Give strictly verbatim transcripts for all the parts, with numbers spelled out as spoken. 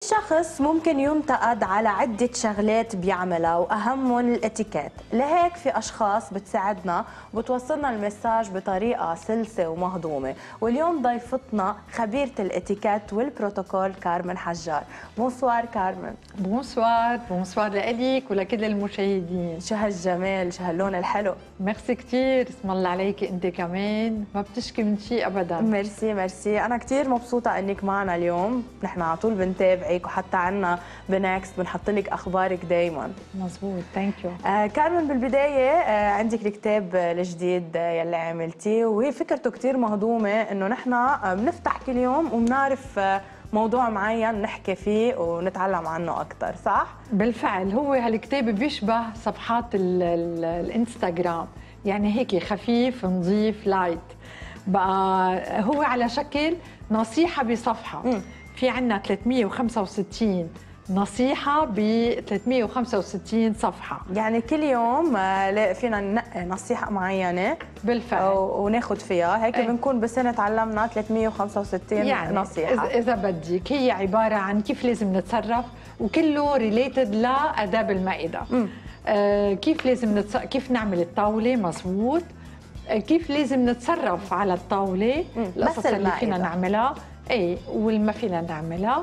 الشخص ممكن ينتقد على عدة شغلات بيعملها وأهمهم الاتيكيت، لهيك في أشخاص بتساعدنا وبتوصلنا المساج بطريقة سلسة ومهضومة، واليوم ضيفتنا خبيرة الاتيكيت والبروتوكول كارمن حجار. بونسوار كارمن. بونسوار، بونسوار لك ولكل المشاهدين. شو هالجمال، شو هاللون الحلو. ميرسي كثير، اسم الله عليكي انت كمان، ما بتشكي من شيء ابدا. ميرسي ميرسي، أنا كثير مبسوطة إنك معنا اليوم، نحن على طول بنتابعك وحتى عنا بنكست بنحط لك أخبارك دايما. مزبوط، ثانك يو. آه كارمن، بالبداية آه عندك الكتاب الجديد آه يلي عملتيه، وهي فكرته كثير مهضومة، إنه نحن آه بنفتح كل يوم وبنعرف آه موضوع معين نحكي فيه ونتعلم عنه أكثر، صح؟ بالفعل هو هالكتاب بيشبه صفحات ال ال الانستغرام، يعني هيك خفيف نظيف لايت. بقى هو على شكل نصيحة بصفحة. م. في عنا ثلاثمية وخمسة وستين نصيحة ب ثلاثمية وخمسة وستين صفحة، يعني كل يوم فينا ننقي نصيحة معينة بالفعل وناخذ فيها، هيك بنكون بسنة تعلمنا ثلاثمية وخمسة وستين يعني نصيحة. إذا بدك هي عبارة عن كيف لازم نتصرف، وكله ريليتد لآداب المائدة. آه كيف لازم نتص... كيف نعمل الطاولة مزبوط، آه كيف لازم نتصرف على الطاولة، القصص اللي فينا نعملها اي والما فينا نعملها،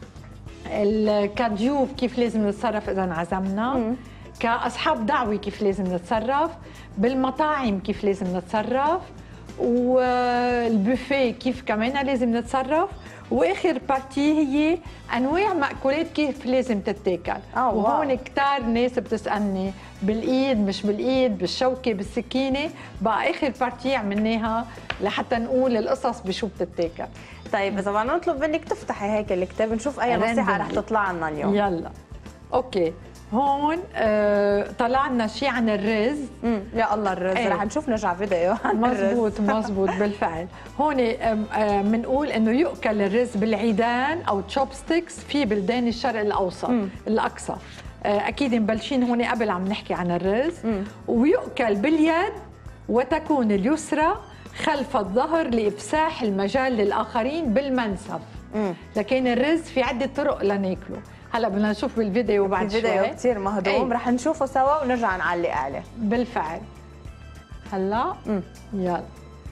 كضيوف كيف لازم نتصرف اذا انعزمنا، مم. كاصحاب دعوه كيف لازم نتصرف، بالمطاعم كيف لازم نتصرف، والبوفيه كيف كمان لازم نتصرف، واخر بارتي هي انواع مأكولات كيف لازم تتاكل. أوه وهون كثار ناس بتسالني بالايد مش بالايد، بالشوكه بالسكينه، بقى اخر بارتي عملناها لحتى نقول القصص بشو بتتاكل. طيب اذا بدنا نطلب منك تفتحي هيك الكتاب نشوف اي نصيحه رح تطلع لنا اليوم. يلا اوكي، هون آه طلع لنا شيء عن الرز. امم يا الله الرز، ايه. رح نشوف نرجع فيديو عن الرز. مزبوط مزبوط بالفعل. هون بنقول آه انه يؤكل الرز بالعيدان او تشوبستكس في بلدان الشرق الاوسط مم. الاقصى. آه اكيد مبلشين هون قبل عم نحكي عن الرز. مم. ويؤكل باليد وتكون اليسرى خلف الظهر لإفساح المجال للآخرين بالمنسف. مم. لكن الرز في عدة طرق لناكله، هلا بدنا نشوف بالفيديو بعد شوي. الفيديو كثير مهضوم، رح نشوفه سوا ونرجع نعلق عليه. بالفعل. هلا مم. يلا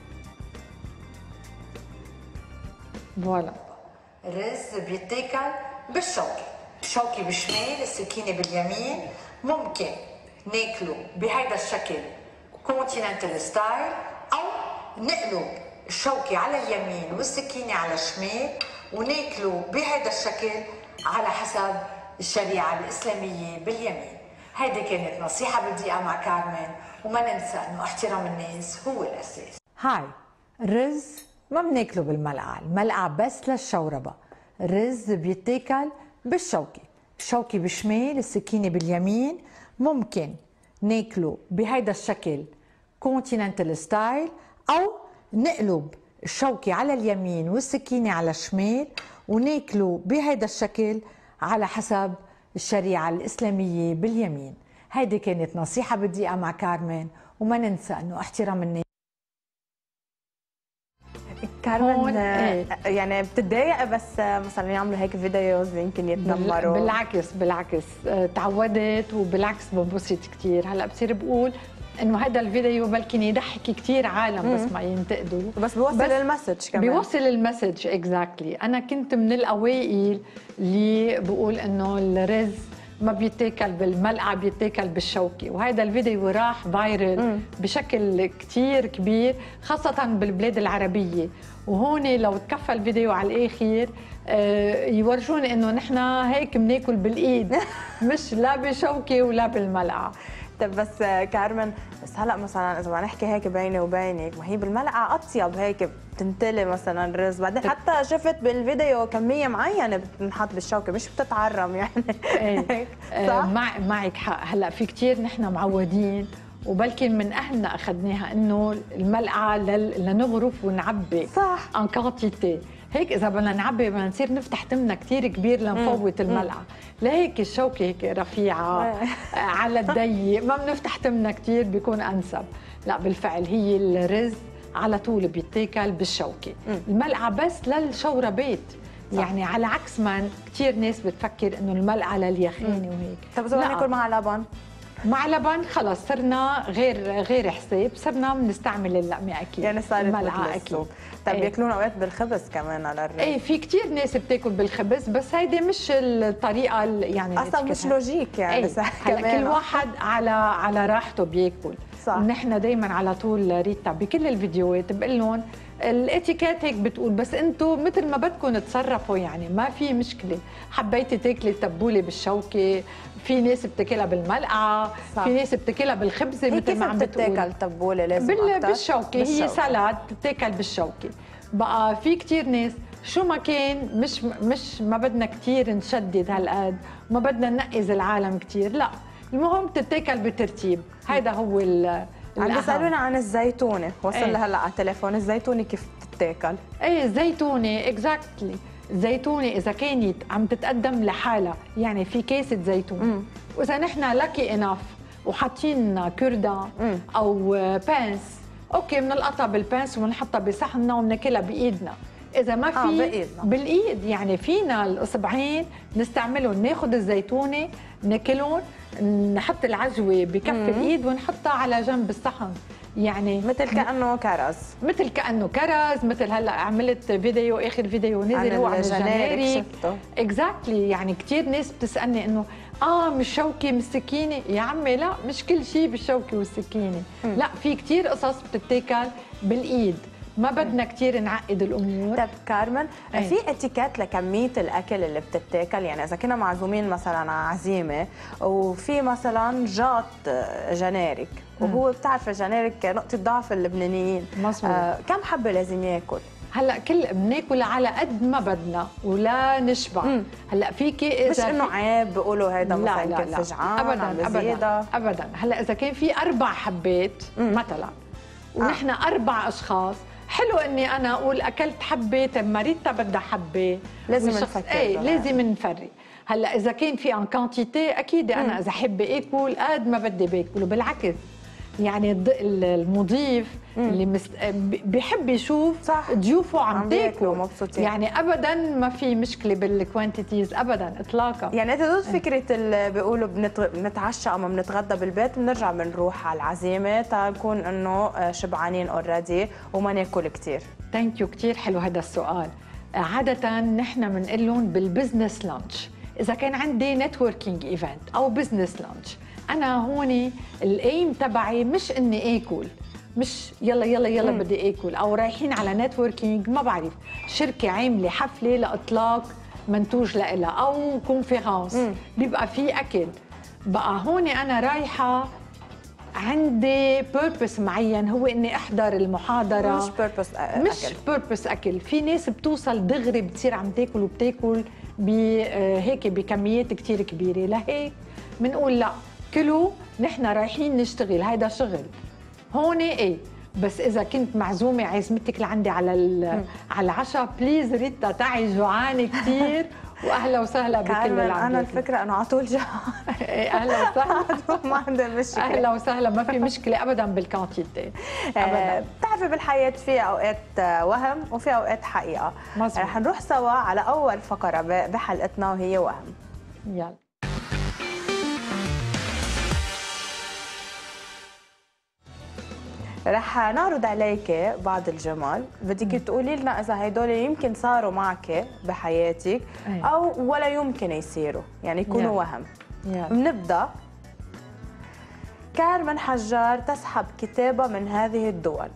فوالا. الرز بيتاكل بالشوكة، الشوكة بالشمال، السكينة باليمين. ممكن ناكله بهذا الشكل كونتيننتال ستايل، أو نقلب الشوكة على اليمين والسكينة على الشمال وناكله بهذا الشكل على حسب الشريعة الإسلامية باليمين. هيدي كانت نصيحة بالدقيقة مع كارمن، وما ننسى إنه احترام الناس هو الأساس. هاي الرز ما بناكله بالملعقة، الملعقة بس للشوربة. الرز بيتاكل بالشوكة، الشوكة بالشمال، السكينة باليمين. ممكن ناكله بهذا الشكل كونتيننتال ستايل، أو نقلب الشوكة على اليمين والسكينة على الشمال وناكله بهذا الشكل على حسب الشريعة الإسلامية باليمين. هيدي كانت نصيحة بالدقيقة مع كارمن، وما ننسى إنه احترام الناس. كارمن ايه؟ يعني بتتضايق بس مثلا يعملوا هيك فيديوز يمكن يتنمروا؟ بالعكس بالعكس، تعودت وبالعكس بنبسط كثير. هلا بصير بقول انه هذا الفيديو بلكن يضحك كثير عالم بس ما ينتقدوا، بس بيوصل المسج كمان. بيوصل المسج اكزاكتلي. انا كنت من الاوائل اللي بقول انه الرز ما بيتاكل بالملعقه، بيتاكل بالشوكه، وهذا الفيديو راح فايرل بشكل كثير كبير خاصه بالبلاد العربيه. وهون لو تكفى الفيديو على الاخر يورجون انه نحن هيك بناكل بالايد مش لا بشوكه ولا بالملعقه. طيب بس كارمن، بس هلا مثلا اذا بدنا نحكي هيك بيني وبينك، ما هي بالملعقه اطيب هيك بتنتلي مثلا الرز، بعدين حتى شفت بالفيديو كميه معينه بتنحط بالشوكه مش بتتعرم يعني. ايه صح؟ مع معك حق. هلا في كثير نحن معودين وبلكن من اهلنا اخذناها انه الملعقه لنغرف ونعبي صح ان كانتيتي. هيك اذا بدنا نعبي بدنا نصير نفتح تمنا كثير كبير لنفوت الملعقه، لهيك الشوكه هيك رفيعه على الضيق، ما بنفتح تمنا كثير بيكون انسب. لا بالفعل هي الرز على طول بيتاكل بالشوكه، الملعقه بس للشوربات، يعني على عكس ما كثير ناس بتفكر انه الملقى لليخانه وهيك. طب اذا بدنا ناكل مع لبن؟ مع لبن خلص صرنا غير غير حساب، صرنا بنستعمل اللقمه اكيد، يعني صارت الملعقه اكيد. طيب ايه. بياكلون اوقات بالخبز كمان على الرز؟ ايه في كثير ناس بتاكل بالخبز، بس هيدي مش الطريقه يعني اصلا مش لوجيك يعني. ايه. هلا كل واحد على على راحته بياكل. صح. ونحن دائما على طول ريتا بكل الفيديوهات بقول لهم الاتيكيت هيك بتقول، بس انتم مثل ما بدكم تصرفوا، يعني ما في مشكله. حبيتي تاكلي تبوله بالشوكه، في ناس بتاكلها بالملقعه، في ناس بتاكلها بالخبزه مثل ما عم بتقول. بتتاكل تبوله لازم بال... أكتر. بالشوكه، هي سلطه بتتاكل بالشوكه. بقى في كثير ناس شو ما كان مش مش ما بدنا كثير نشدد هالقد، ما بدنا ننقز العالم كثير، لا المهم تتاكل بترتيب. هذا هو ال عم بيسالونا عن الزيتونه، وصل ايه. لي هلا على التليفون الزيتونه كيف بتتاكل؟ ايه الزيتونه اكزاكتلي. الزيتونه اذا كانت عم تتقدم لحالها، يعني في كاسه زيتون، مم. واذا نحن لاكي انف وحاطين كردان او بانس، اوكي بنلقطها بالبانس وبنحطها بصحننا وبناكلها بايدنا. اذا ما في آه بإيدنا. بالايد، يعني فينا الاصبعين نستعملهم، ناخذ الزيتونه ناكلهم، نحط العجوه بكف مم. الايد ونحطها على جنب الصحن، يعني مثل كانه كرز، مثل كانه كرز. مثل هلا عملت فيديو، اخر فيديو نزل هو عن الجناري اكزاكتلي. يعني كثير ناس بتسالني انه اه مش شوكه مش سكينه، يا عمي لا مش كل شيء بالشوكه والسكينه، م. لا في كثير قصص بتتاكل بالايد، ما بدنا كثير نعقد الامور. طيب كارمن، أيه. في اتيكيت لكميه الاكل اللي بتتاكل؟ يعني اذا كنا معزومين مثلا على عزيمه وفي مثلا جاط جنارك، وهو بتعرف الجنارك نقطه ضعف اللبنانيين، مظبوط. آه كم حبه لازم ياكل؟ هلا كل بناكل على قد ما بدنا ولا نشبع. مم. هلا فيكي مش انه عيب بيقولوا هيدا مثلا لا كان فجعان ابدا ابدا ابدا. هلا اذا كان في اربع حبات مم. مثلا ونحن آه. اربع اشخاص، حلو اني انا اقول اكلت حبه، طب ماريتا بدها حبه، لازم نفكر. ايه لازم نفرق. هلا اذا كان في ان كانتيتي اكيد انا مم. اذا حب اكل قد ما بدي باكل، وبالعكس يعني المضيف مم. اللي مست... بيحب يشوف صح. ضيوفه عم, عم تاكل مبسوطين، يعني ابدا ما في مشكله بالكوانتيتيز ابدا اطلاقا. يعني انت ضد فكره اللي بيقولوا بنتعشى اما بنتغدى بالبيت بنرجع بنروح على العزيمه تنكون انه شبعانين اوريدي وما ناكل كثير؟ ثانك يو، كثير حلو هذا السؤال. عاده نحن بنقول لهم بالبزنس لانش، اذا كان عندي نتوركينج ايفنت او بزنس لانش، انا هون الايم تبعي مش اني اكل، مش يلا يلا يلا مم. بدي اكل، او رايحين على نتوركينج ما بعرف شركه عامله حفله لاطلاق منتوج لها او كونفيرانس بيبقى في اكل. بقى هون انا رايحه عندي بيربس معين، هو اني احضر المحاضره، مش بيربس اكل. مش بيربس اكل. في ناس بتوصل دغري بتصير عم تاكل وبتاكل هيك بكميات كثير كبيره، لهيك بنقول لا كلوا، نحن رايحين نشتغل، هيدا شغل. هون ايه، بس اذا كنت معزومه عزمتك لعندي على على العشاء، بليز ريتا تعي جوعانه كثير واهلا وسهلا بكل اللي عم انا الفكره انه على طول جوعان. اهلا وسهلا ما عندي مشكله. اهلا وسهلا، ما في مشكله ابدا بالكانتيتي ابدا. بتعرفي بالحياه في اوقات وهم وفي اوقات حقيقه. مزبوط. رح نروح سوا على اول فقره بحلقتنا وهي وهم. يلا. رح نعرض عليك بعض الجمل، بدك تقولي لنا اذا هدول يمكن صاروا معك بحياتك او ولا يمكن يصيروا، يعني يكونوا وهم. بنبدا. كارمن حجار تسحب كتابه من هذه الدول.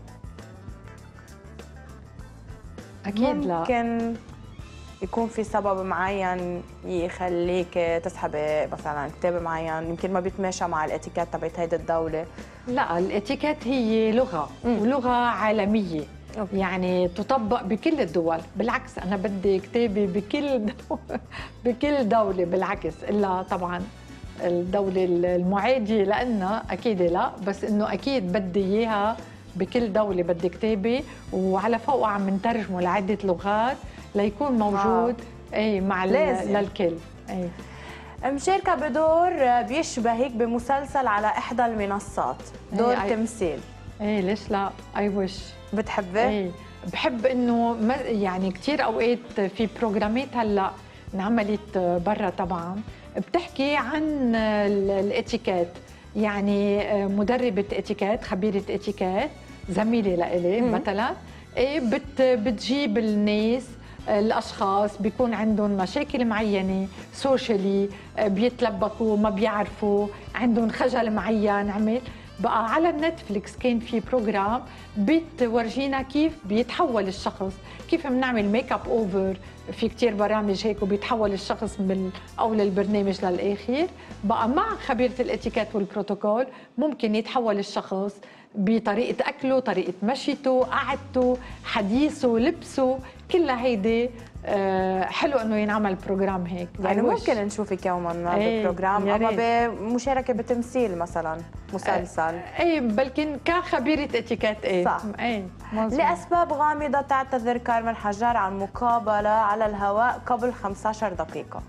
اكيد لا. ممكن يكون في سبب معين يخليك تسحبي مثلا كتاب معين يمكن ما بيتماشى مع الاتيكيت تبعت هيدي الدوله. لا، الاتيكيت هي لغه مم. ولغه عالميه. أوكي. يعني تطبق بكل الدول، بالعكس انا بدي كتابي بكل دو... بكل دوله، بالعكس الا طبعا الدوله المعاديه لنا اكيد لا، بس انه اكيد بدي اياها بكل دوله، بدي كتابي وعلى فوق عم نترجمه لعده لغات ليكون موجود آه. اي مع للكل. اي مشاركة بدور بيشبهك بمسلسل على إحدى المنصات، دور أي تمثيل. ايه ليش لا؟ اي وش بتحبي؟ ايه بحب انه يعني كثير اوقات في بروجرامات هلا انعملت برا طبعا بتحكي عن الاتيكيت، يعني مدربه اتيكيت خبيره اتيكيت زميله لإلي مثلا ايه بت بتجيب الناس الاشخاص بيكون عندهم مشاكل معينه سوشيالي، بيتلبكوا ما بيعرفوا عندهم خجل معين. عمل بقى على النتفليكس كان في بروجرام بتورجينا كيف بيتحول الشخص، كيف بنعمل ميك اب اوفر، في كتير برامج هيك وبيتحول الشخص من اول البرنامج للاخر. بقى مع خبيره الاتيكيت والبروتوكول ممكن يتحول الشخص بطريقه اكله، طريقه مشيته، قعدته، حديثه، لبسه، كلها هيدي آه حلو انه ينعمل بروجرام هيك. يعني ممكن نشوفك يوما ما ايه ببروجرام اما بمشاركه بتمثيل مثلا مسلسل. ايه بلكن كخبيره اتيكيت. ايه صح. ايه مزبوط. لاسباب غامضه تعتذر كارمن حجار عن مقابله على الهواء قبل خمسة عشر دقيقه.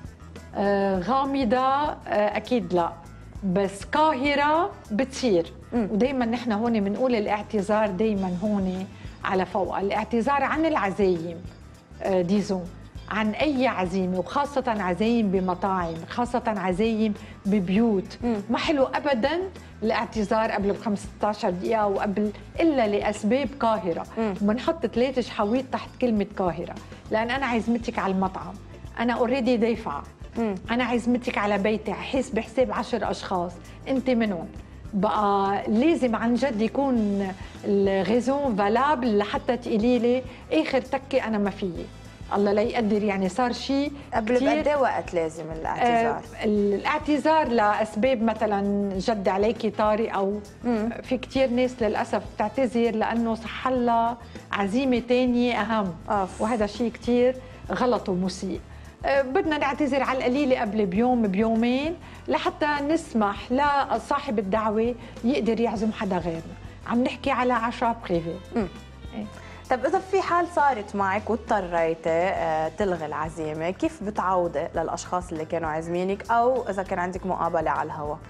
آه غامضه آه اكيد لا، بس قاهره بتصير. ودائما نحن هون بنقول الاعتذار دائما هون على فوق، الاعتذار عن العزايم آه ديزون، عن اي عزيمه، وخاصه عزايم بمطاعم، خاصه عزايم ببيوت. مم. ما حلو ابدا الاعتذار قبل ب خمسة عشر دقيقه وقبل الا لاسباب قاهره. بنحط ثلاث شحاويط تحت كلمه قاهره، لان انا عزمتك على المطعم، انا اوريدي دافعه، انا عزمتك على بيتي حيث بحساب عشر اشخاص انت منهم. بقى لازم عن جد يكون الغيزون فالابل لحتى تقولي لي اخر تكه انا ما فيي، الله لا يقدر يعني صار شيء قبل بقد ايه وقت لازم الاعتذار؟ آه الاعتذار لاسباب مثلا جد عليكي طارئ، او مم. في كثير ناس للاسف بتعتذر لانه صح الله عزيمه ثانيه اهم. أوف. وهذا شيء كثير غلط ومسيء. آه بدنا نعتذر على القليله قبل بيوم بيومين لحتى نسمح لصاحب الدعوه يقدر يعزم حدا غيرنا. عم نحكي على عشاء بريفي. إيه. طب إذا في حال صارت معك واضطريتي تلغي العزيمة، كيف بتعوضي للأشخاص اللي كانوا عازمينك، أو إذا كان عندك مقابلة على الهواء؟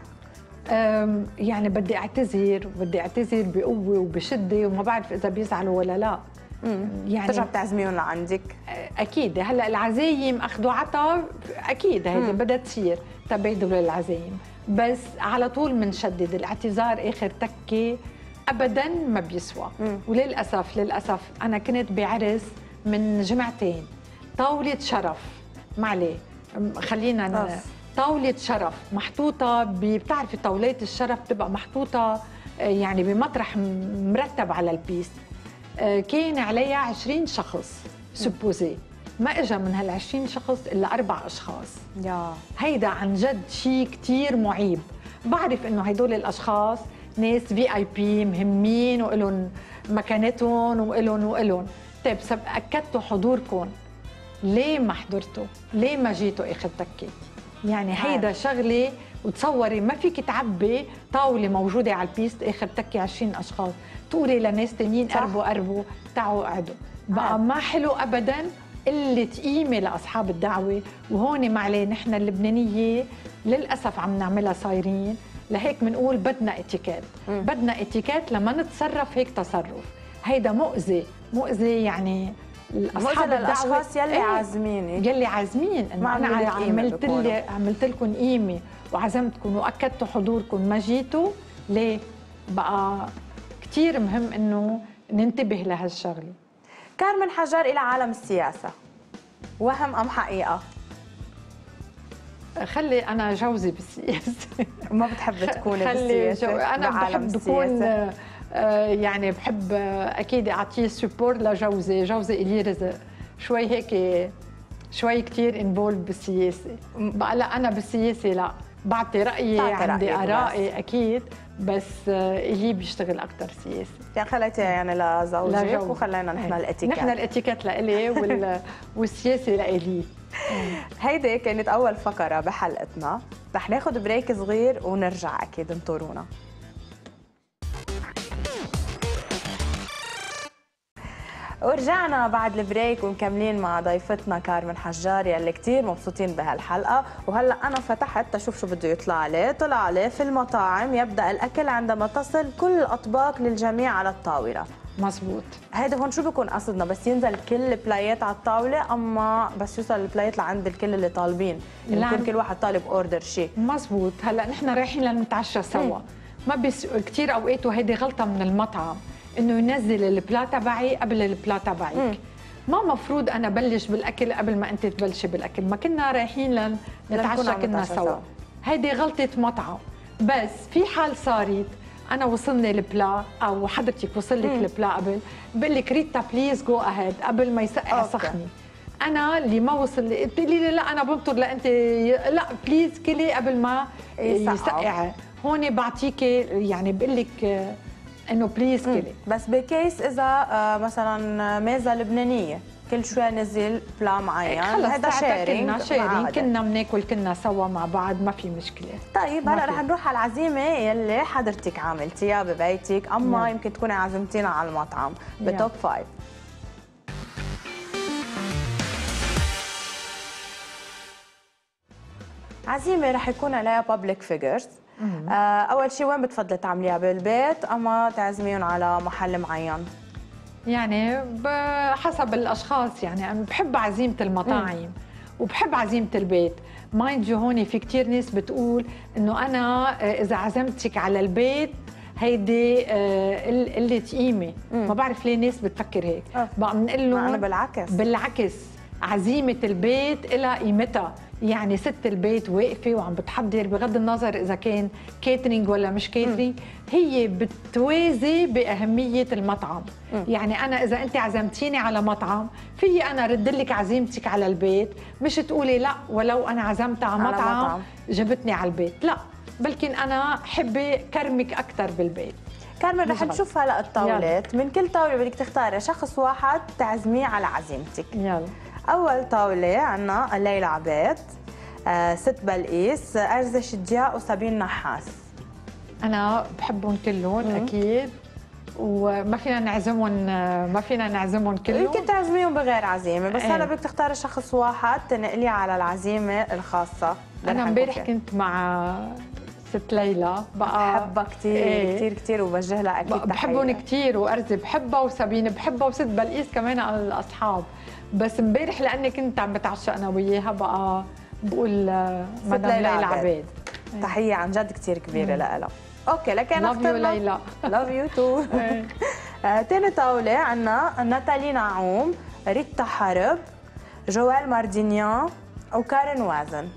يعني بدي أعتذر، بدي أعتذر بقوة وبشدة، وما بعرف إذا بيزعلوا ولا لا. يعني ترجع بتعزميهم لعندك؟ أكيد. هلا العزايم أخذوا عطا أكيد هيدي بدها تصير تبادل للعزايم، بس على طول بنشدد الاعتذار آخر تكة ابدا ما بيسوى. مم. وللاسف للاسف انا كنت بعرس من جمعتين طاوله شرف، معلي خلينا ن... طاوله شرف محطوطه ب... بتعرفي طاولات الشرف بتبقى محطوطه يعني بمطرح مرتب على البيست، كان عليها عشرين شخص سبوزي، ما اجى من هال عشرين شخص الا اربع اشخاص. يا هيدا عن جد شيء كثير معيب. بعرف انه هدول الاشخاص ناس في اي بي مهمين وإلهم مكانتهم وإلهم وإلهم. طيب اكدتوا حضوركم، ليه ما حضرتوا؟ ليه ما جيتوا اخر تكه؟ يعني هيدا شغله. وتصوري ما فيك تعبي طاوله موجوده على البيست اخر تكه عشرين اشخاص، تقولي لناس ثانيين قربوا قربوا تعوا قعدوا. بقى ما حلو ابدا قله قيمه لاصحاب الدعوه. وهون معليه نحن اللبنانيه للاسف عم نعملها صايرين، لهيك بنقول بدنا اتيكيت، بدنا اتيكيت لما نتصرف هيك تصرف. هيدا مؤذي مؤذي يعني اصحاب الاشخاص يلي ايه عازميني يلي عازمين انه انا عملت لي عملت لكم قيمه وعزمتكم واكدتوا حضوركم ما جيتوا ليه؟ بقى كثير مهم انه ننتبه لهالشغله. كارمن حجار الى عالم السياسه، وهم ام حقيقه؟ خلي انا جوزي بالسياسه. ما بتحب تكوني بالسياسه؟ جو... انا بحب تكون آه يعني بحب آه اكيد اعطيه سبور لجوزي، جوزي الي رزق شوي هيك شوي كثير انفولد بالسياسه. بقى لا انا بالسياسه لا، بعطي رايي، عندي ارائي اكيد، بس آه الي بيشتغل اكثر سياسه. يعني خليتيها يعني لزوجك وخلينا نحن الاتيكيت. نحن الاتيكيت لإلي وال... والسياسه لإلي. هيدي كانت أول فقرة بحلقتنا، رح ناخد بريك صغير ونرجع أكيد، انطرونا. ورجعنا بعد البريك ومكملين مع ضيفتنا كارمن حجار يلي كثير مبسوطين بهالحلقه. وهلا انا فتحت تشوف شو بده يطلع لي. طلع لي في المطاعم يبدا الاكل عندما تصل كل الاطباق للجميع على الطاوله. مزبوط. هيدا هون شو بيكون قصدنا؟ بس ينزل كل البلايات على الطاوله، اما بس يوصل البلايات لعند الكل اللي طالبين، يعني يكون كل واحد طالب اوردر شيء. مزبوط. هلا نحن رايحين لنتعشى سوا، ما بس كثير اوقات وهيدي غلطه من المطعم انه ينزل البلا تبعي قبل البلا تبعك. ما مفروض انا بلش بالاكل قبل ما انت تبلشي بالاكل، ما كنا رايحين لنتعشى كنا سوا. هيدي غلطه مطعم. بس في حال صارت انا وصلني البلا او حضرتك وصل لك البلا قبل، بقول لك ريتا بليز جو اهيد قبل ما يسقع سخني. انا اللي ما وصل لي بتقولي لي لا انا بنطر لانت لا بليز كلي قبل ما يسقع. هون بعطيكي يعني بقول لك انه بليز كلي. بس بكيس اذا مثلا ميزه لبنانيه كل شوي نزل بلا معين، هذا شيرينج. كنا شيرينج، كنا بناكل كنا سوا مع بعض، ما في مشكله. طيب هلا رح نروح على العزيمه يلي حضرتك عاملتيها ببيتك، اما نعم. يمكن تكوني عزمتينا على المطعم بتوب فايف. عزيمه رح يكون عليها بابليك فيجرز. اول شيء وين بتفضلي تعمليها، بالبيت اما تعزميهم على محل معين؟ يعني بحسب الاشخاص. يعني انا بحب عزيمه المطاعم مم. وبحب عزيمه البيت. مايند يو هون في كثير ناس بتقول انه انا اذا عزمتك على البيت هيدي قله قيمه. ما بعرف ليه ناس بتفكر هيك. أه. بقى بنقول لهم انا بالعكس بالعكس عزيمه البيت لها قيمتها. يعني ست البيت واقفه وعم بتحضر بغض النظر اذا كان كيترينج ولا مش كيترينج، هي بتوازي باهميه المطعم. م. يعني انا اذا انت عزمتيني على مطعم في انا رد لك عزيمتك على البيت، مش تقولي لا ولو انا عزمت على مطعم, مطعم جبتني على البيت، لا بلكن انا حبي كرمك اكثر بالبيت. كارمن رح نشوف هلا الطاولات. من كل طاوله بدك تختاري شخص واحد تعزميه على عزيمتك. يلا. أول طاولة عنا ليلى عبيد، آه، ست بلقيس، أرزة شدياء، وسابين نحاس. أنا بحبهم كلهم أكيد، وما فينا نعزمهم ما فينا نعزمهم كلهم. يمكن تعزميهم بغير عزيمة، بس هلا بدك تختاري شخص واحد تنقليه على العزيمة الخاصة. أنا امبارح كنت مع ست ليلى، بقى بحبها كثير ايه. كثير كثير وبوجه لها اكيد تحيه. بحبهم كثير، وارزه بحبها، وسابين بحبها، وست بلقيس كمان على الاصحاب. بس امبارح لاني كنت عم بتعشى انا وياها بقى بقول مدام ليلى عبيد. تحيه عن جد كثير كبيره لها. اوكي لكن لاف يو ليلى. لاف يو تو. ثاني طاوله عندنا ناتالي نعوم، ريتا حرب، جوال ماردينيان، وكارين وازن.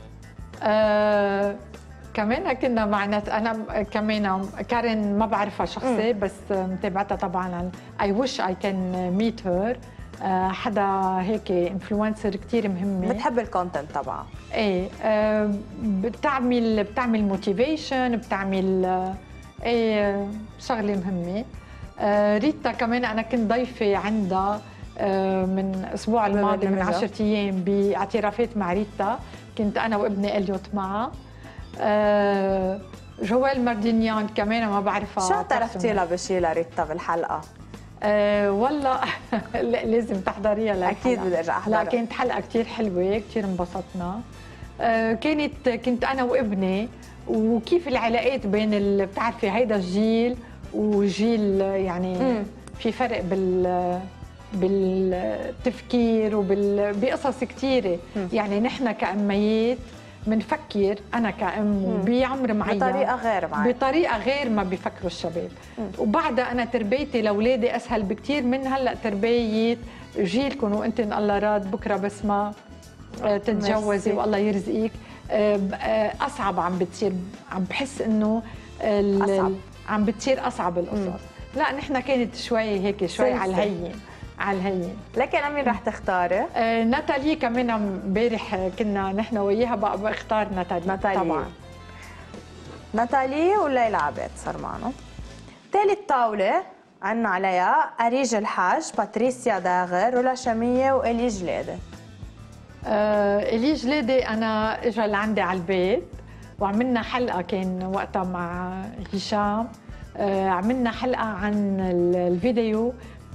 أه كمان كنا معنا انا كمان كارين ما بعرفها شخصي بس متابعتها طبعا عن اي ويش اي كان ميت هير. حدا هيك انفلونسر كثير مهمه، بتحب الكونتنت تبعها. ايه أه بتعمل بتعمل موتيفيشن، بتعمل ايه شغله مهمه. أه ريتا كمان انا كنت ضيفه عندها أه من الاسبوع الماضي من عشرة ايام باعترافات مع ريتا، كنت انا وابني اليوت معها. أه جوال ماردينيان كمان ما بعرفها. شو اعترفتي لها بشي لريتا بالحلقه؟ أه والله لازم تحضريها. اكيد بدي ارجع احضرها. لا كانت حلقه كثير حلوه، كثير انبسطنا. أه كانت كنت انا وابني، وكيف العلاقات بين بتعرفي هيدا الجيل وجيل، يعني م. في فرق بال بالتفكير وبقصص كثيره. يعني نحن كأميات بنفكر، انا كأم بعمر معين بطريقه غير معين. بطريقه غير ما بيفكروا الشباب. مم. وبعدها انا تربيتي لاولادي اسهل بكثير من هلا تربيه جيلكم، وانتن الله راد بكره بس ما تتجوزي والله يرزقك اصعب عم بتصير. عم بحس انه أصعب. عم بتصير اصعب القصص. لا نحن كانت شوي هيك شوي على الهين على الهين. لكن مين رح تختاري؟ آه ناتالي كمان امبارح كنا نحن وياها بقى بختار ناتالي. ناتالي طبعا. ناتالي وليلى عبيد صار معنا. ثالث طاولة عنا عليها أريج الحاج، باتريسيا داغر، رولا شامية، وإلي جلادة. آه إلي جلادة أنا إجا لعندي على البيت وعملنا حلقة كان وقتها مع هشام. آه عملنا حلقة عن الفيديو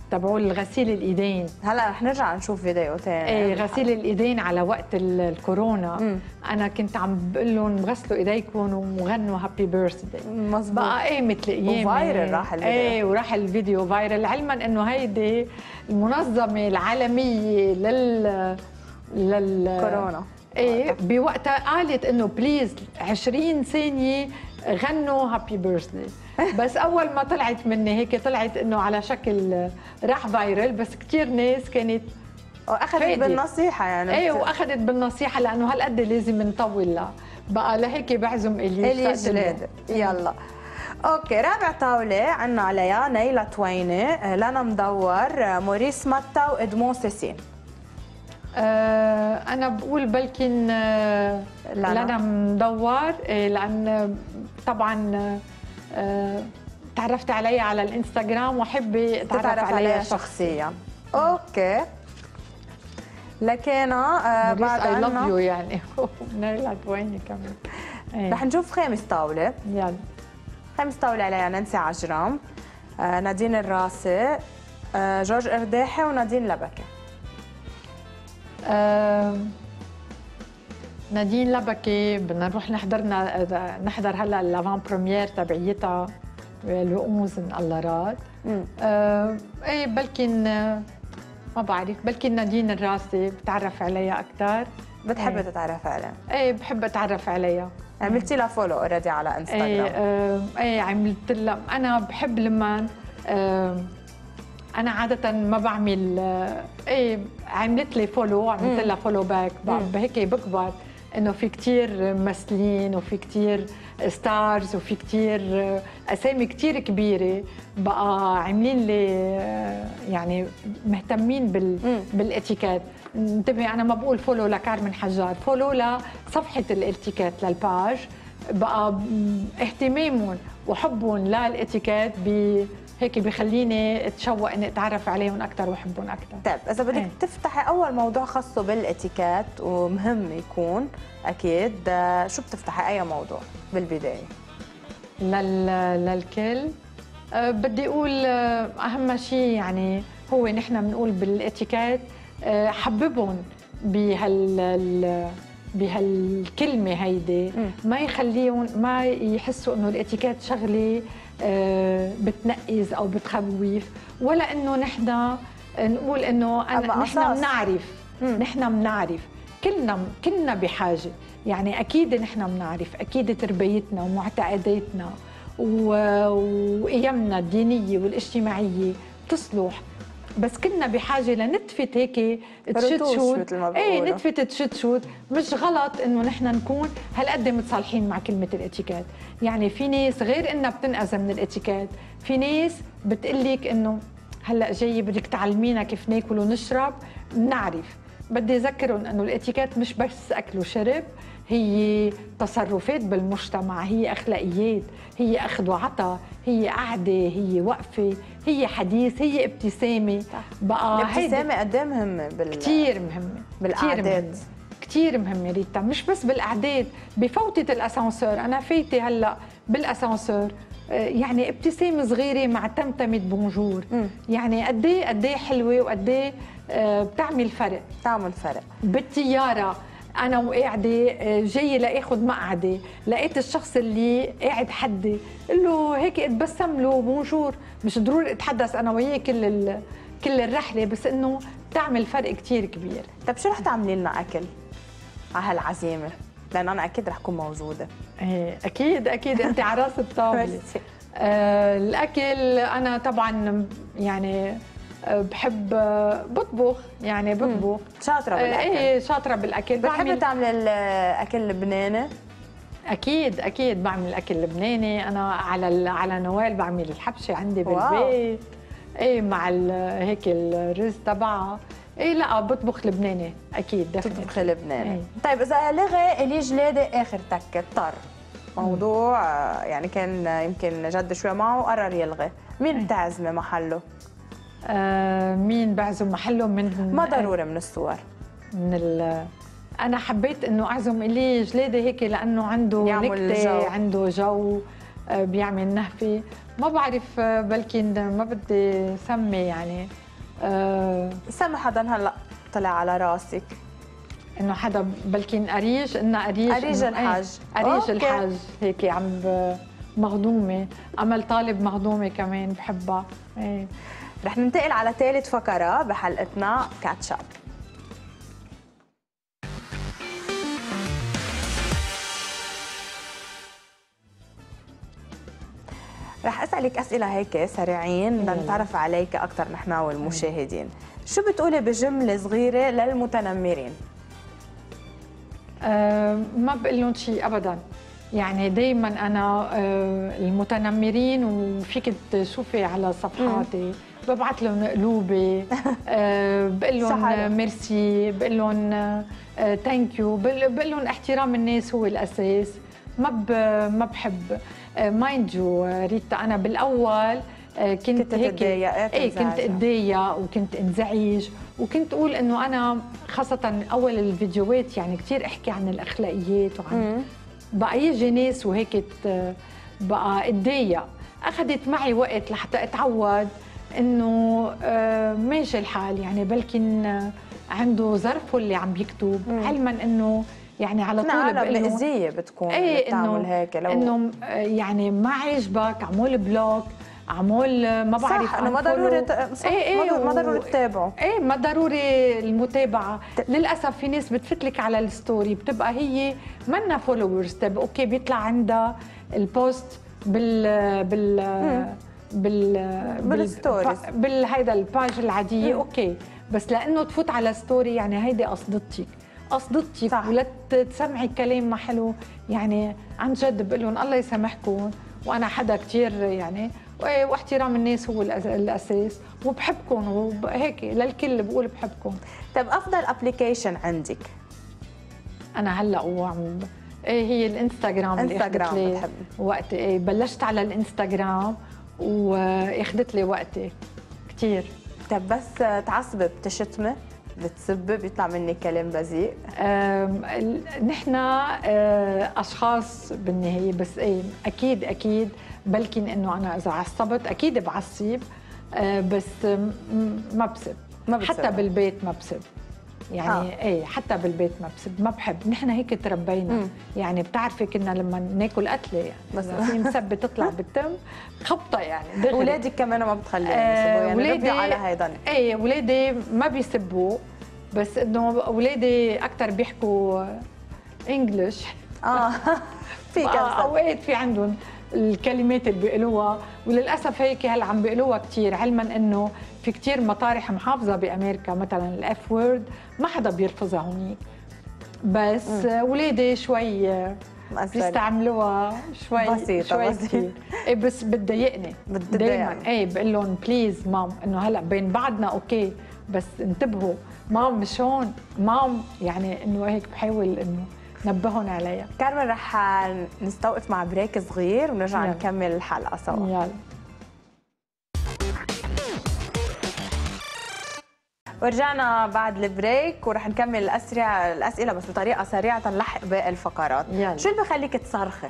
تبعوا الغسيل الايدين. هلا رح نرجع نشوف فيديو ثاني. ايه غسيل الايدين على وقت الكورونا. مم. انا كنت عم بقول لهم غسلوا ايديكم وغنوا هابي بيرثداي. مظبوط. بقى ايه مثل ايام وفايرل راح الفيديو. ايه وراح الفيديو فايرل، علما انه هيدي المنظمه العالميه لل لل كورونا. ايه بوقتها قالت انه بليز عشرين ثانيه غنوا هابي بيرثداي. بس اول ما طلعت مني هيك طلعت انه على شكل راح فايرل، بس كثير ناس كانت واخذت بالنصيحه يعني. ايه واخذت بالنصيحه لانه هالقد لازم نطول لها. بقى لهيك بعزم الي الي جلاد. يلا اوكي، رابع طاوله عنا عليها نيلة تويني، لنا مدور، موريس متا، وادمون سيسين. آه انا بقول بلكن آه لنا مدور، إيه لان طبعا آه تعرفت عليها على الانستغرام وحب اتعرف عليها شخصيا. اوكي لكينا آه بعد اي لاف يو يعني نيلة تويني كمان. ايه. رح نشوف خامس طاوله. يلا خامس طاوله عليها نانسي عجرم، آه نادين الراسي، آه جورج ارداحي، ونادين لبكي. آه نادين لبكي بدنا نروح نحضرنا نحضر هلا اللافان بريمير تبعيتها الوقوز من قلارات. آه ايه بلكن آه ما بعرف، بلكن نادين الراسي بتعرف عليها اكثر. بتحب ايه. تتعرف عليها؟ ايه بحب اتعرف عليها. عملتي لها فولو اوريدي على انستغرام؟ ايه آه ايه عملت لها. انا بحب لما آه انا عاده ما بعمل ايه عملت لي فولو، عملت لها فولو باك، هيك بكبر انه في كثير ممثلين وفي كثير ستارز وفي كثير اسامي كثير كبيره بقى عاملين لي يعني مهتمين بال بالاتيكيت. انتبهي انا ما بقول فولو لكارمن حجار، فولو لصفحه الاتيكيت للباج، بقى اهتمامهم وحبهم للاتيكيت ب هيك بخليني اتشوق اني اتعرف عليهم اكثر واحبهم اكثر. طيب اذا بدك ايه. تفتحي اول موضوع خاصه بالاتيكيت ومهم يكون اكيد، شو بتفتحي اي موضوع بالبدايه؟ لل... للكل أه بدي اقول اهم شيء يعني هو نحن بنقول بالاتيكيت أه حببهم بهال بهالكلمه هيدي، ما يخليهم ما يحسوا انه الاتيكيت شغله أه بتنقز او بتخوف، ولا انه نحن نقول انه أنا نحن بنعرف نحن بنعرف كلنا كلنا بحاجه، يعني اكيد نحن بنعرف، اكيد تربيتنا ومعتقداتنا وقيمنا الدينيه والاجتماعيه تصلح، بس كنا بحاجه لنتفه هيك تشتشوت. ايه نتفه تشتشوت. مش غلط انه نحن نكون هالقد متصالحين مع كلمه الاتيكيت، يعني في ناس غير انها بتنأذى من الاتيكيت، في ناس بتقلك انه هلا جاي بدك تعلمينا كيف ناكل ونشرب. بنعرف، بدي اذكرهم انه الاتيكيت مش بس اكل وشرب، هي تصرفات بالمجتمع، هي اخلاقيات، هي اخذ وعطاء، هي قعده، هي وقفه، هي حديث، هي ابتسامه. بقى الابتسامه قد ايه مهمه بال كثير مهمه بالاعداد، كثير مهمه ريتا، مش بس بالاعداد، بفوتة الاسانسور. انا فايته هلا بالاسانسور يعني ابتسامه صغيره مع تمتمه بونجور، م. يعني قد ايه قد ايه حلوه وقد ايه بتعمل فرق. بتعمل فرق. بالطياره انا وقاعده جايه لاخذ مقعده، لقيت الشخص اللي قاعد حدي قل له هيك اتبسم له بونجور، مش ضروري اتحدث انا وياه كل كل الرحله، بس انه بتعمل فرق كثير كبير. طيب شو رح تعملي لنا اكل على هالعزيمه؟ لان انا اكيد رح اكون موجوده. ايه اكيد اكيد انت على راس الطاوله. آه الاكل انا طبعا يعني بحب بطبخ، يعني بطبخ. شاطره بالاكل. ايه شاطره بالاكل. بتحبي تعملي الاكل اللبناني؟ اكيد اكيد بعمل اكل لبناني. انا على على نوال بعمل الحبشه عندي بالبيت. ايه مع هيك الرز تبعها. ايه لا بطبخ لبناني اكيد. بتطبخي لبناني. ايه. طيب اذا لغي الي جلاده اخر تكه اضطر موضوع يعني كان يمكن جد شوي معه وقرر يلغي، مين ايه. بتعزمي محله؟ آه مين بعزم محله؟ من ما ضروري من الصور. من ال انا حبيت انه اعزم الي جلاده هيك لانه عنده نكته، عنده جو. بيعمل نهفه، ما بعرف بلكي ما بدي سمي يعني أه سمي حدا هلا طلع على راسك انه حدا بلكي اريج انه اريج اريج الحاج اريج الحاج هيك عم مهضومه. امل طالب مهضومه كمان بحبها. ايه رح ننتقل على ثالث فقره بحلقتنا كاتشاب. رح اسالك اسئله هيك سريعين لنتعرف عليك اكثر نحن والمشاهدين. شو بتقولي بجمله صغيره للمتنمرين؟ أه ما بقول لهم شيء ابدا، يعني دائما انا أه المتنمرين وفيك تشوفي على صفحاتي ببعث لهم قلوبي، أه بقول لهم ميرسي، بقول لهم أه ثانك يو، بقول لهم احترام الناس هو الاساس. ما ما بحب مايند يو ريتا، انا بالاول كنت, كنت هيك ايه كنت اتضايق وكنت انزعج وكنت اقول انه انا خاصه اول الفيديوهات يعني كثير احكي عن الاخلاقيات وعن مم. بقى يجي ناس وهيك بقى اتضايق. اخذت معي وقت لحتى اتعود انه آه ماشي الحال، يعني بلكن عنده ظرفه اللي عم بيكتب، مم. علما انه يعني على طول بقول له مأذية بتكون ايه بتعمل هيك لو انه يعني ما عجبك عمول بلوك عمول ما بعرف صح انه ما ضروري صح ايه ايه ما ضروري تتابعه ايه ما ضروري المتابعه. للاسف في ناس بتفتلك على الستوري بتبقى هي منا فولورز، طيب اوكي بيطلع عندها البوست بال بال بال بالستوريز بالهيدا الباج العاديه مم. اوكي، بس لانه تفوت على ستوري يعني هيدي قصدتك قصدتك ولا تسمعي كلام ما حلو، يعني عن جد بقول لهم الله يسامحكم، وانا حدا كثير يعني واحترام الناس هو الاساس وبحبكم وهيك للكل بقول بحبكم. طيب افضل ابلكيشن عندك؟ انا هلا وعم ايه هي الانستغرام اللي اخذت لي وقتي. ايه بلشت على الانستغرام واخذت لي وقتي كثير. طيب بس تعصبي بتشتمي بتسبي بيطلع مني كلام بذيء؟ نحن اشخاص بالنهايه، بس ايه اكيد اكيد بلكن انه انا اذا عصبت اكيد بعصب، بس ما بسب. ما بسب حتى بالبيت ما بسب يعني آه. ايه حتى بالبيت ما بسب، ما بحب. نحن هيك تربينا مم. يعني بتعرفي كنا لما ناكل قتله يعني بس في مسبه تطلع بالتم خبطه يعني دغري. اولادك كمان ما بتخليهم يسبوا يعني ولادي على هيدا؟ ايه اولادي ما بيسبوا، بس انه اولادي اكثر بيحكوا انجلش اه في كم اوقات في عندهم الكلمات اللي بيقولوها، وللاسف هيك هلا عم بيقولوها كثير، علما انه في كثير مطارح محافظه بامريكا مثلا الاف وورد ما حدا بيلفظها هونيك، بس اولادي شوي بيستعملوها شوي بسيطه شوي بسيطه ايه بس بتضايقني دائما. ايه بقول لهم بليز مام انه هلا بين بعضنا اوكي بس انتبهوا مام مش هون مام، يعني انه هيك بحاول انه نبههم عليها. كارمن رح نستوقف مع بريك صغير ونرجع يلا. نكمل الحلقه سوا. يلا. ورجعنا بعد البريك ورح نكمل الاسئله الاسئله بس بطريقه سريعه نلحق باقي الفقرات. يلا. شو اللي بخليك تصرخي؟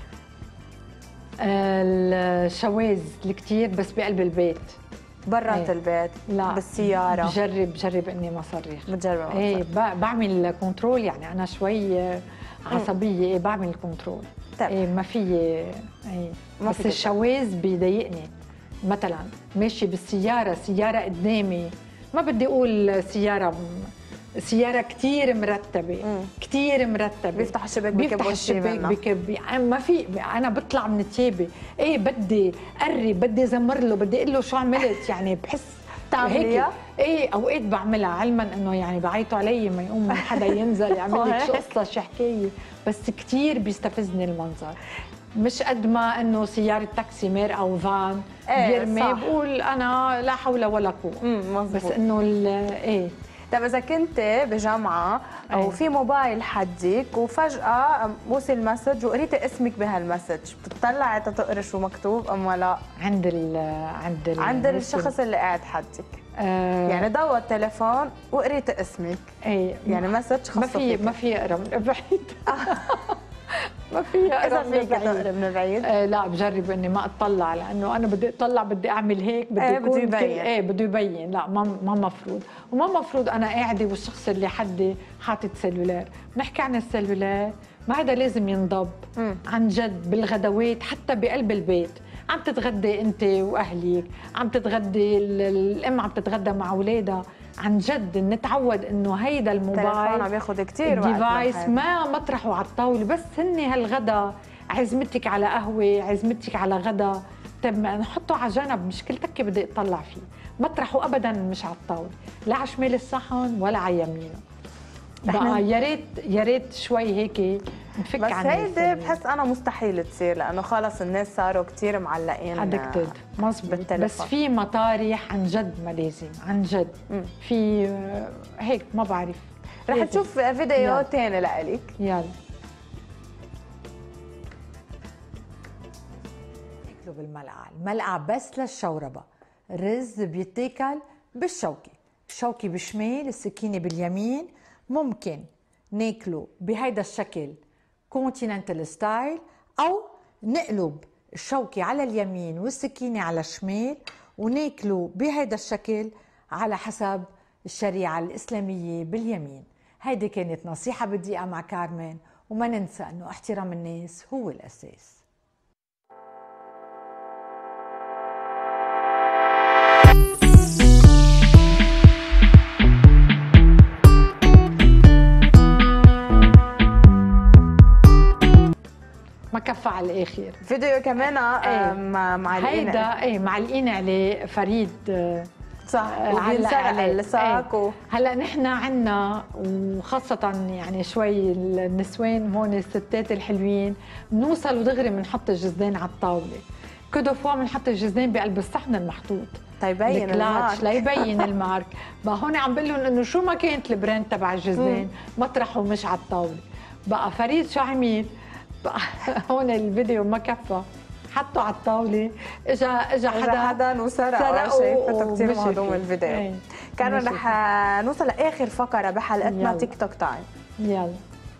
الشواذ الكثير بس بقلب البيت. برات البيت؟ لا بالسياره؟ بجرب بجرب اني ما صرخ. بتجرب؟ ايه بعمل كنترول، يعني انا شوي عصبيه ايه بعمل كنترول. طيب. ايه ما في ايه ما بس الشواذ بيضايقني. مثلا ماشي بالسياره سياره قدامي، ما بدي اقول سياره سياره كثير مرتبه كثير مرتبه بيفتح الشباك بيفتح الشباك بكب ما في، انا بطلع من التيابه ايه بدي قرب بدي زمر له بدي اقول له شو عملت، يعني بحس تعمليها؟ ايه اوقات بعملها علما انه يعني بعيطوا علي ما يقوم حدا ينزل يعمل لك شو قصه شو حكايه، بس كثير بيستفزني المنظر. مش قد ما انه سياره تاكسي مير او فان بيرمي ايه بقول انا لا حول ولا قوه، بس انه ايه. طيب اذا كنت بجامعه او أيه. في موبايل حدك وفجاه وصل مسج وقريتي اسمك بهالمسج، بتطلعي تقري شو مكتوب اما لا؟ عند ال عند ال عند الشخص اللي قاعد حدك. آه يعني ضوى التليفون وقريتي اسمك. ايه يعني مسج خاصه ما في ما في اقرا من بعيد. ما فيها اذا اقرب من فيك بعيد. تقرب من بعيد. آه لا بجرب اني ما اطلع، لانه انا بدي اطلع بدي اعمل هيك، بدي ايه يكون بده يبين. كل ايه بده يبين. لا ما ما مفروض، وما مفروض انا قاعده والشخص اللي حدي حاطط سيلولار. بنحكي عن السيلولار، ما هذا لازم ينضب. مم. عن جد بالغدوات حتى بقلب البيت، عم تتغدي انت واهلك، عم تتغدي الام عم تتغدى مع اولادها، عن جد نتعود انه هيدا الموبايل تليفون عم ياخذ كثير وقت، الديفايس ما مطرحه على الطاوله، بس هن هالغدا عزمتك على قهوه، عزمتك على غدا، طيب نحطه على جنب، مشكلتك بدي اطلع فيه، مطرحه ابدا مش على الطاوله، لا على شمال الصحن ولا على يمينه. بقى يا ريت يا ريت شوي هيك نفك بس عن هيدي بحس انا مستحيل تصير، لانه خلص الناس صاروا كثير معلقين ادكتد. مزبوط، بس في مطارح عن جد ما لازم، عن جد مم. في هيك ما بعرف. رح نشوف فيديو ثاني لإلك. يلا. بياكلوا بالملعقة، الملعقة بس للشوربة. الرز بيتاكل بالشوكة، الشوكة بشمال السكينة باليمين. ممكن ناكله بهيدا الشكل كونتيننتال ستايل، أو نقلب الشوكة على اليمين والسكينة على الشمال وناكله بهيدا الشكل على حسب الشريعة الإسلامية باليمين. هيدي كانت نصيحة بالدقيقة مع كارمن، وما ننسى أنه احترام الناس هو الأساس. ما كفى على الاخر. فيديو كمان ايه معلقين هيدا ايه معلقين عليه فريد صح، وبينسرق اللساك. ايه. هلا نحن عنا وخاصة يعني شوي النسوان هون الستات الحلوين بنوصل ودغري بنحط الجزدان على الطاولة، كدو فوا بنحط الجزدان بقلب الصحن المحطوط تيبين المارك، ليبين المارك. بقى هون عم بقول لهم انه شو ما كانت البراند تبع الجزدان مطرحه مش على الطاولة. بقى فريد شو عمل؟ هون الفيديو ما كفى، حطوا على الطاوله، اجى اجى حدا حدا وسرق. شايفته كثير مهضوم الفيديو. ايه. كان رح نوصل لاخر فقره بحلقتنا تيك توك تايم. يلا.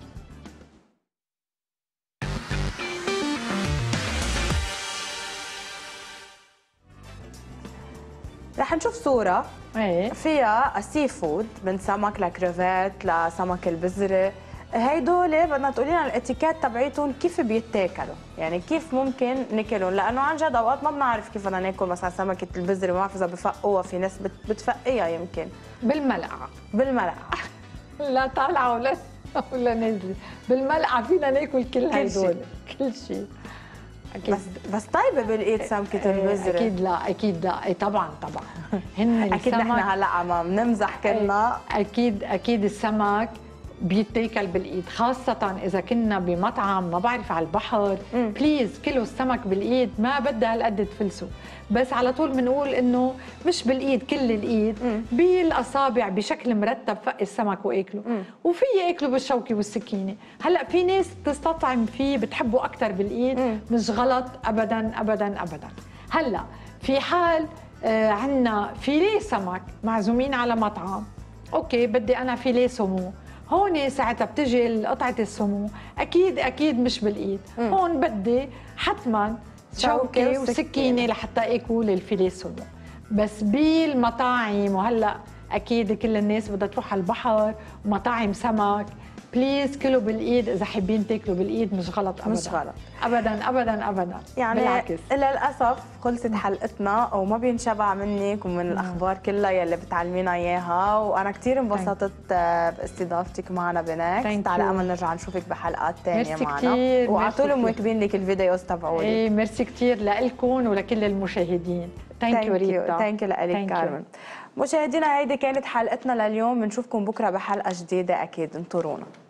رح نشوف صوره ايه فيها سي فود، من سمك لكريفات لسمك البزرة. هيدول بدنا تقولي لنا الاتيكيت تبعيتهم كيف بيتاكلوا، يعني كيف ممكن ناكلهم، لانه عن جد اوقات ما بنعرف كيف بدنا ناكل مثلا سمكه البزرة، ما بعرف اذا بفقوها، في ناس بتفقيها يمكن بالملعقه. بالملعقه لا طالعه ولا ولا نازله، بالملعقه فينا ناكل كل هدول كل شيء. أكيد. بس بس طيبه بالايد سمكه البزرة. اكيد لا اكيد لا اي طبعا طبعا هن اكيد نحن هلا عم بنمزح كلنا. اكيد اكيد السمك بيتاكل بالايد، خاصة إذا كنا بمطعم ما بعرف على البحر. مم. بليز كيلو السمك بالايد ما بدها هالقد تفلسوا، بس على طول بنقول إنه مش بالايد كل الايد، مم. بالاصابع بشكل مرتب فق السمك واكله، مم. وفي ياكلوا بالشوكة والسكينة. هلا في ناس بتستطعم فيه بتحبه أكثر بالايد، مم. مش غلط أبدا أبدا أبدا. هلا في حال آه عنا فيليه سمك معزومين على مطعم، اوكي بدي انا فيليه سمو، هون ساعتها بتجي قطعة السمو اكيد اكيد مش بالايد، مم. هون بدي حتما شوكة وسكينة لحتى اكل الفيليه سمو. بس بالمطاعم، وهلا اكيد كل الناس بدها تروح على البحر ومطاعم سمك، بليز كلوا بالايد اذا حابين تاكلوا بالايد، مش غلط ابدا، مش غلط ابدا ابدا ابدا. يعني بالعكس للاسف خلصت حلقتنا وما بينشبع منك ومن مم. الاخبار كلها يلي بتعلمينا اياها، وانا كثير انبسطت باستضافتك معنا بنكست. على امل نرجع نشوفك بحلقات ثانيه معنا، وعلى طول مواكبين لك الفيديوز تبعولك. ايه ميرسي كثير لكم ولكل المشاهدين. ثانك يو ريتا. ثانك يو لك كارمن. مشاهدينا هيدي كانت حلقتنا لليوم، بنشوفكم بكره بحلقه جديده اكيد، انطرونا.